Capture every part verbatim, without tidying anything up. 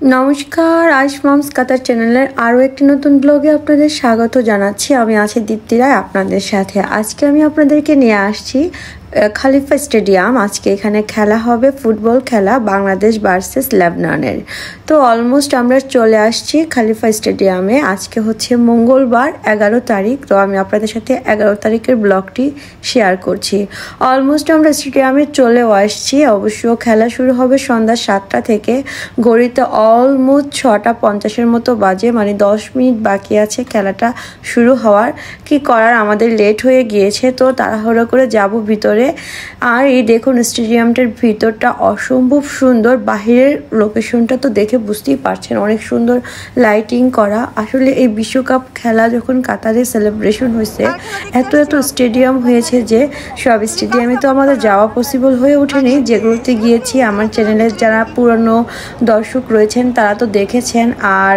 নমস্কার, আইস মমস কাতার চ্যানেলের আরও একটি নতুন ব্লগে আপনাদের স্বাগত জানাচ্ছি। আমি আছি দীপ্তি রায় আপনাদের সাথে। আজকে আমি আপনাদেরকে নিয়ে আসছি খালিফা স্টেডিয়াম। আজকে এখানে খেলা হবে ফুটবল খেলা, বাংলাদেশ ভার্সেস লেবাননের। তো অলমোস্ট আমরা চলে আসছি খালিফা স্টেডিয়ামে। আজকে হচ্ছে মঙ্গলবার এগারো তারিখ। তো আমি আপনাদের সাথে এগারো তারিখের ব্লগটি শেয়ার করছি। অলমোস্ট আমরা স্টেডিয়ামে চলেও আসছি। অবশ্য খেলা শুরু হবে সন্ধ্যা সাতটা থেকে। ঘড়িতে অলমোস্ট ছটা পঞ্চাশের মতো বাজে, মানে দশ মিনিট বাকি আছে খেলাটা শুরু হওয়ার। কি করার, আমাদের লেট হয়ে গিয়েছে, তো তাড়াহুড়ো করে যাব ভিতরে। আর এই দেখুন স্টেডিয়ামটার ভিতরটা অসম্ভব সুন্দর। বাহিরের লোকেশনটা তো দেখে বুঝতেই পারছেন, অনেক সুন্দর লাইটিং করা। আসলে এই বিশ্বকাপ খেলা যখন কাতারে সেলিব্রেশন হয়েছে, এত এত স্টেডিয়াম হয়েছে যে সব স্টেডিয়ামে তো আমাদের যাওয়া পসিবল হয়ে ওঠেনি। যেগুলোতে গিয়েছি আমার চ্যানেলের যারা পুরনো দর্শক রয়েছেন তারা তো দেখেছেন, আর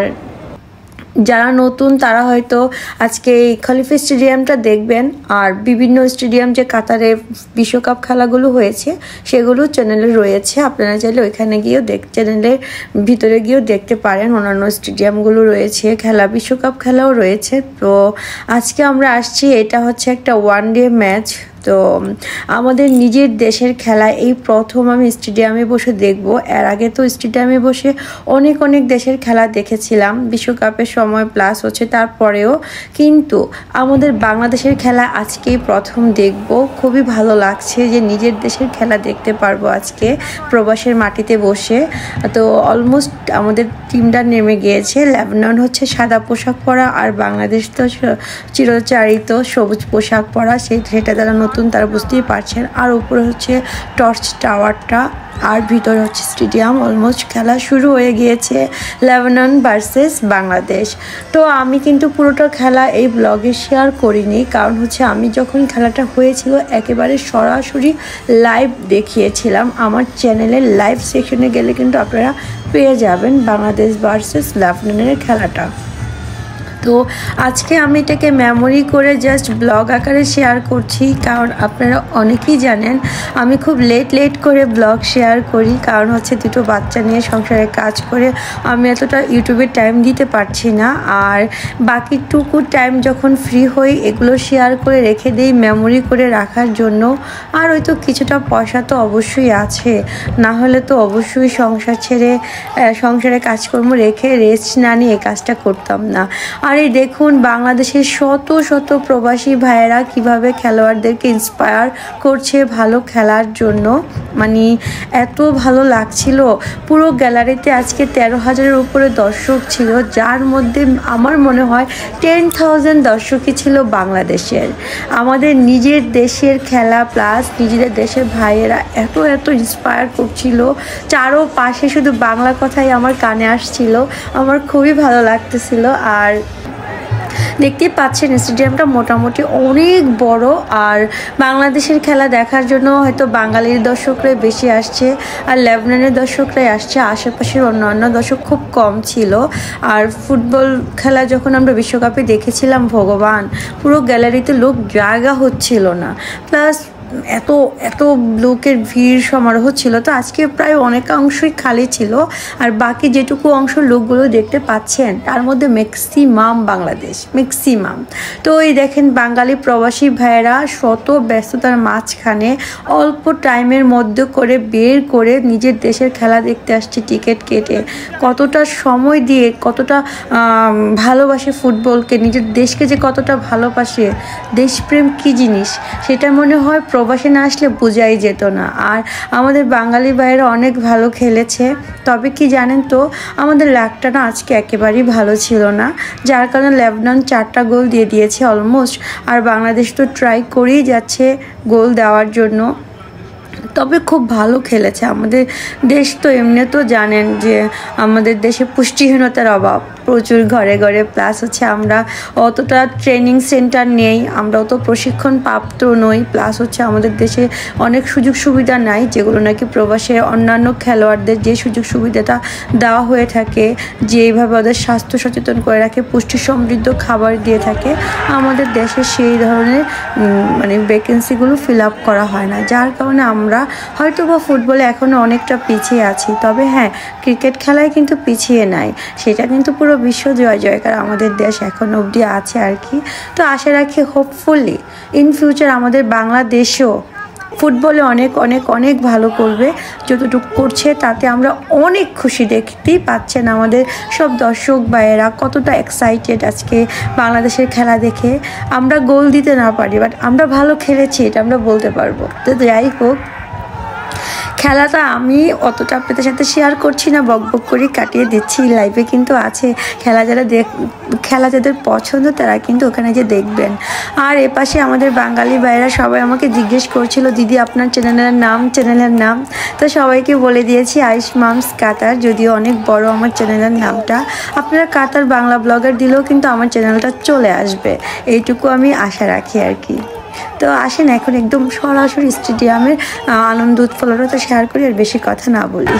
যারা নতুন তারা হয়তো আজকে এই খলিফা স্টেডিয়ামটা দেখবেন। আর বিভিন্ন স্টেডিয়াম যে কাতারে বিশ্বকাপ খেলাগুলো হয়েছে সেগুলো চ্যানেলে রয়েছে, আপনারা চাইলে ওইখানে গিয়েও দেখ চ্যানেলের ভিতরে গিয়েও দেখতে পারেন। অন্যান্য স্টেডিয়ামগুলো রয়েছে, খেলা বিশ্বকাপ খেলাও রয়েছে। তো আজকে আমরা আসছি, এটা হচ্ছে একটা ওয়ান ডে ম্যাচ। তো আমাদের নিজের দেশের খেলা এই প্রথম আমি স্টেডিয়ামে বসে দেখব। এর আগে তো স্টেডিয়ামে বসে অনেক অনেক দেশের খেলা দেখেছিলাম বিশ্বকাপের সময়, প্লাস হচ্ছে তারপরেও, কিন্তু আমাদের বাংলাদেশের খেলা আজকেই প্রথম দেখব। খুবই ভালো লাগছে যে নিজের দেশের খেলা দেখতে পারবো আজকে প্রবাসের মাটিতে বসে। তো অলমোস্ট আমাদের টিমটা নেমে গিয়েছে। লেবানন হচ্ছে সাদা পোশাক পরা, আর বাংলাদেশ তো চিরচারিত সবুজ পোশাক পরা, সেই সেটা দ্বারা নতুন তারা বুঝতেই পারছেন। আর উপরে হচ্ছে টর্চ টাওয়ারটা, আর ভিতরে হচ্ছে স্টেডিয়াম। অলমোস্ট খেলা শুরু হয়ে গিয়েছে, লেবানন ভার্সেস বাংলাদেশ। তো আমি কিন্তু পুরোটা খেলা এই ব্লগে শেয়ার করিনি, কারণ হচ্ছে আমি যখন খেলাটা হয়েছিল একেবারে সরাসরি লাইভ দেখিয়েছিলাম। আমার চ্যানেলের লাইভ সেকশনে গেলে কিন্তু আপনারা পেয়ে যাবেন বাংলাদেশ ভার্সেস লেবাননের খেলাটা। তো আজকে আমি এটাকে মেমোরি করে জাস্ট ব্লগ আকারে শেয়ার করছি, কারণ আপনারা অনেকেই জানেন আমি খুব লেট লেট করে ব্লগ শেয়ার করি, কারণ হচ্ছে দুটো বাচ্চা নিয়ে সংসারে কাজ করে আমি এতটা ইউটিউবে টাইম দিতে পারছি না। আর বাকিটুকু টাইম যখন ফ্রি হই এগুলো শেয়ার করে রেখে দিই মেমোরি করে রাখার জন্য। আর ওই তো কিছুটা পয়সা তো অবশ্যই আছে, না হলে তো অবশ্যই সংসার ছেড়ে সংসারে কাজকর্ম রেখে রেস্ট না নিয়ে কাজটা করতাম না। আর এই দেখুন বাংলাদেশের শত শত প্রবাসী ভাইয়েরা কিভাবে খেলোয়াড়দেরকে ইন্সপায়ার করছে ভালো খেলার জন্য। মানে এত ভালো লাগছিল। পুরো গ্যালারিতে আজকে তেরো হাজারের উপরে দর্শক ছিল, যার মধ্যে আমার মনে হয় টেন থাউজেন্ড দর্শকই ছিল বাংলাদেশের। আমাদের নিজের দেশের খেলা প্লাস নিজেদের দেশের ভাইয়েরা এত এত ইন্সপায়ার করছিল। চারো পাশে শুধু বাংলা কথাই আমার কানে আসছিল, আমার খুবই ভালো লাগতেছিল। আর দেখতেই পাচ্ছেন স্টেডিয়ামটা মোটামুটি অনেক বড়। আর বাংলাদেশের খেলা দেখার জন্য হয়তো বাঙালির দর্শকরাই বেশি আসছে, আর লেবাননের দর্শকরাই আসছে, আশেপাশের অন্যান্য দর্শক খুব কম ছিল। আর ফুটবল খেলা যখন আমরা বিশ্বকাপে দেখেছিলাম, ভগবান, পুরো গ্যালারিতে লোক জায়গা হচ্ছিল না, প্লাস এত এত লোকের ভিড় সমারোহ ছিল। তো আজকে প্রায় অনেকাংশই খালি ছিল, আর বাকি যেটুকু অংশ লোকগুলো দেখতে পাচ্ছেন তার মধ্যে ম্যাক্সিমাম বাংলাদেশ, ম্যাক্সিমাম। তো এই দেখেন বাঙালি প্রবাসী ভাইয়েরা শত ব্যস্ততার মাঝখানে অল্প টাইমের মধ্যে করে বের করে নিজের দেশের খেলা দেখতে আসছে টিকিট কেটে। কতটা সময় দিয়ে, কতটা ভালোবাসে ফুটবলকে, নিজের দেশকে যে কতটা ভালোবাসে, দেশপ্রেম কী জিনিস সেটা মনে হয় প্রবাসে না আসলে বোঝাই যেত না। আর আমাদের বাঙালি ভাইয়েরা অনেক ভালো খেলেছে, তবে কি জানেন তো আমাদের লাকটা না আজকে একেবারেই ভালো ছিল না, যার কারণে লেবানন চারটা গোল দিয়ে দিয়েছে অলমোস্ট। আর বাংলাদেশ তো ট্রাই করেই যাচ্ছে গোল দেওয়ার জন্য, তবে খুব ভালো খেলেছে। আমাদের দেশ তো এমনি তো জানেন যে আমাদের দেশে পুষ্টিহীনতার অভাব, প্রচুর ঘরে ঘরে, প্লাস হচ্ছে আমরা অতটা ট্রেনিং সেন্টার নেই, আমরা অত প্রশিক্ষণ প্রাপ্ত নই, প্লাস হচ্ছে আমাদের দেশে অনেক সুযোগ সুবিধা নাই যেগুলো নাকি প্রবাসে অন্যান্য খেলোয়াড়দের যে সুযোগ সুবিধাটা দেওয়া হয়ে থাকে, যে এইভাবে ওদের স্বাস্থ্য সচেতন করে রাখে, পুষ্টি সমৃদ্ধ খাবার দিয়ে থাকে, আমাদের দেশে সেই ধরনের মানে ভ্যাকেন্সিগুলো ফিল আপ করা হয় না, যার কারণে আমরা হয়তো বা ফুটবলে এখনও অনেকটা পিছিয়ে আছি। তবে হ্যাঁ, ক্রিকেট খেলায় কিন্তু পিছিয়ে নাই, সেটা কিন্তু পুরো বিশ্ব জয় জয়কার আমাদের দেশ এখন অবধি আছে আর কি। তো আশা রাখি হোপফুলি ইন ফিউচার আমাদের বাংলাদেশও ফুটবলে অনেক অনেক অনেক ভালো করবে, যতটুকু করছে তাতে আমরা অনেক খুশি। দেখতেই পাচ্ছেন আমাদের সব দর্শক ভাইয়েরা কতটা এক্সাইটেড আজকে বাংলাদেশের খেলা দেখে। আমরা গোল দিতে না পারি, বাট আমরা ভালো খেলেছি এটা আমরা বলতে পারবো। তো যাই হোক, খেলাটা আমি অতটা আপনাদের সাথে শেয়ার করছি না, বক বক করে কাটিয়ে দিচ্ছি। লাইভে কিন্তু আছে, খেলা যারা দেখ খেলা যাদের পছন্দ তারা কিন্তু ওখানে যে দেখবেন। আর এপাশে আমাদের বাঙালি ভাইয়েরা সবাই আমাকে জিজ্ঞেস করছিল, দিদি আপনার চ্যানেলের নাম চ্যানেলের নাম তো সবাইকে বলে দিয়েছি আয়ুষ মামস কাতার, যদিও অনেক বড় আমার চ্যানেলের নামটা। আপনারা কাতার বাংলা ব্লগার দিলেও কিন্তু আমার চ্যানেলটা চলে আসবে, এইটুকু আমি আশা রাখি আর কি। তো আসেন এখন একদম সরাসরি স্টেডিয়ামের আনন্দ উৎফুল্লতা শেয়ার করি, আর বেশি কথা না বলি।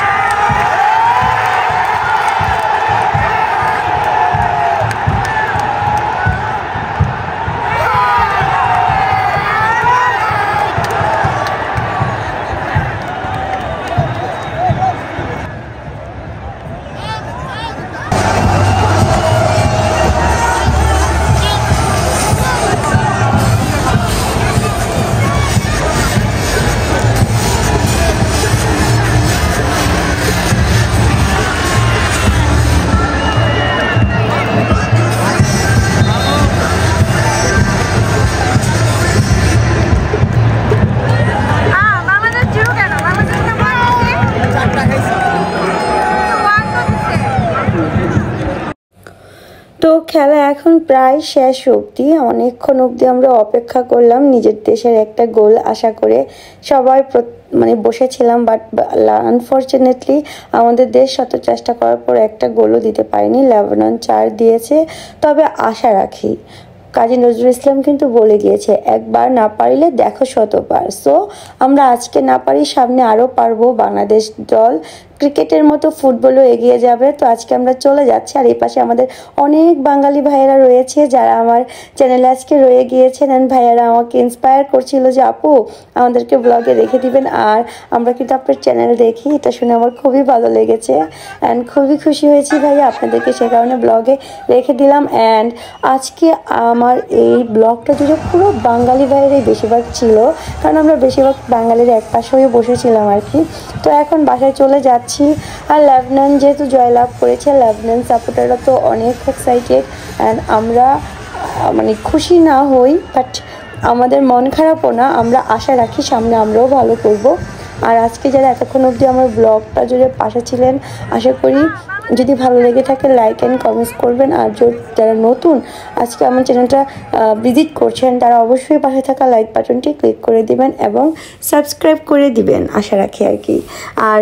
তো খেলা এখন প্রায় শেষ অবধি, অনেকক্ষণ অবধি আমরা অপেক্ষা করলাম নিজের দেশের একটা গোল আশা করে সবাই মানে বসেছিলাম, বাট আনফর্চুনেটলি আমাদের দেশ শত চেষ্টা করার পর একটা গোলও দিতে পারেনি, লেবানন চার দিয়েছে। তবে আশা রাখি, কাজী নজরুল ইসলাম কিন্তু বলে গিয়েছে একবার না পারলে দেখো শতবার। সো আমরা আজকে না পারি, সামনে আরও পারবো। বাংলাদেশ দল ক্রিকেটের মতো ফুটবলও এগিয়ে যাবে। তো আজকে আমরা চলে যাচ্ছি, আর এই পাশে আমাদের অনেক বাঙালি ভাইয়েরা রয়েছে যারা আমার চ্যানেলে আজকে রয়ে গিয়েছেন, অ্যান্ড ভাইয়েরা আমাকে ইন্সপায়ার করছিল যে আপু আমাদেরকে ব্লগে রেখে দিবেন, আর আমরা কিন্তু আপনার চ্যানেল দেখি, এটা শুনে আমার খুবই ভালো লেগেছে অ্যান্ড খুবই খুশি হয়েছি ভাইয়া আপনাদেরকে, সে কারণে ব্লগে রেখে দিলাম। অ্যান্ড আজকে আমার এই ব্লগটা জুড়ে পুরো বাঙালি ভাইয়েরাই বেশিরভাগ ছিল, কারণ আমরা বেশিরভাগ বাঙালির এক পাশে হয়ে বসেছিলাম আর কি। তো এখন বাসায় চলে যাচ্ছি। আর লেবানন যেহেতু জয়লাভ করেছে, লেবানন সাপোর্টাররা তো অনেক এক্সাইটেড, অ্যান্ড আমরা মানে খুশি না হই, বাট আমাদের মন খারাপও না, আমরা আশা রাখি সামনে আমরাও ভালো করব। আর আজকে যারা এতক্ষণ অবধি আমার ব্লগটা জুড়ে পাশে ছিলেন, আশা করি যদি ভালো লেগে থাকে লাইক অ্যান্ড কমেন্টস করবেন। আর যারা নতুন আজকে আমার চ্যানেলটা ভিজিট করছেন তারা অবশ্যই পাশে থাকা লাইক বাটনটি ক্লিক করে দিবেন এবং সাবস্ক্রাইব করে দিবেন, আশা রাখি আর কি। আর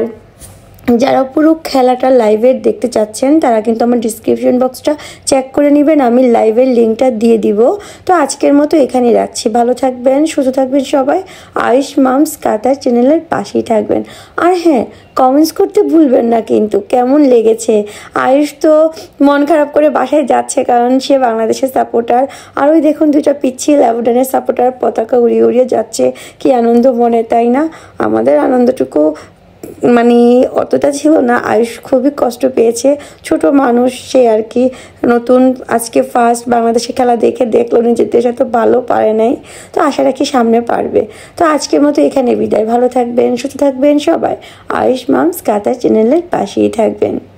যারা পুরো খেলাটা লাইভের দেখতে চাচ্ছেন তারা কিন্তু আমার ডিসক্রিপশন বক্সটা চেক করে নেবেন, আমি লাইভের লিঙ্কটা দিয়ে দিব। তো আজকের মতো এখানেই রাখছি, ভালো থাকবেন, সুস্থ থাকবেন সবাই, আয়ুষ মামস কাতার চ্যানেলের পাশেই থাকবেন। আর হ্যাঁ, কমেন্টস করতে ভুলবেন না কিন্তু কেমন লেগেছে। আয়ুষ তো মন খারাপ করে বাসায় যাচ্ছে কারণ সে বাংলাদেশের সাপোর্টার, আর ওই দেখুন দুইটা পিচ্ছি লেবাননের সাপোর্টার পতাকা উড়িয়ে উড়িয়ে যাচ্ছে, কি আনন্দ মনে, তাই না? আমাদের আনন্দটুকু মানে অতটা ছিল না, আয়ুষ খুবই কষ্ট পেয়েছে, ছোট মানুষ সে আর কি, নতুন আজকে ফার্স্ট বাংলাদেশে খেলা দেখে দেখলো নিজের দেশে তো ভালো পারে নাই, তো আশা রাখি সামনে পারবে। তো আজকের মতো এখানে বিদায়, ভালো থাকবেন, সুস্থ থাকবেন সবাই, আয়ুষ মামস কাতার চ্যানেলের পাশেই থাকবেন।